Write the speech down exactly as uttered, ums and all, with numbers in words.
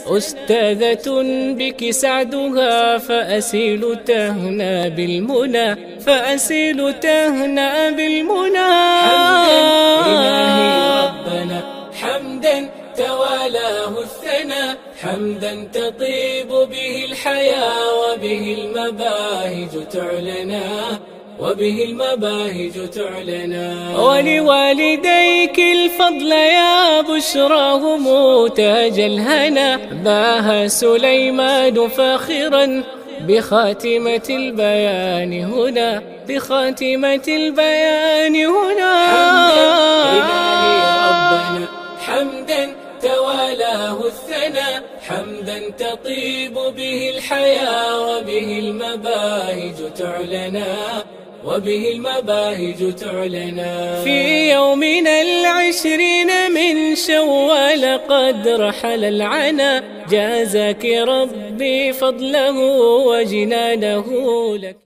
أستاذة بك سعدها فأسيل تهنى بالمنى فأسيل تهنى بالمنى. حمدا إلهي ربنا حمدا توالاه الثنى حمدا تطيب به الحياة وبه المباهج تعلنا وبه المباهج تعلنا. ولوالديك الفضل يا بشراهم تاج الهنا باها سليمان فاخرا بخاتمة البيان هنا بخاتمة البيان هنا. حمدا إلهي ربنا حمدا توالاه الثنى حمدا تطيب به الحياة وبه المباهج تعلنا وبه المباهج تعلنا. في يومنا العشرين من شوال قد رحل العنا جازاك ربي فضله وجنانه لك.